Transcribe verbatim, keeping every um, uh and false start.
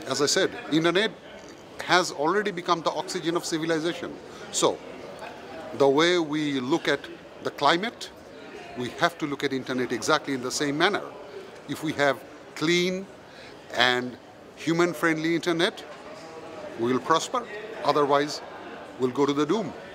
as I said, internet has already become the oxygen of civilization. So, the way we look at the climate, we have to look at internet exactly in the same manner. If we have clean and human-friendly internet, we will prosper. Otherwise, we'll go to the doom.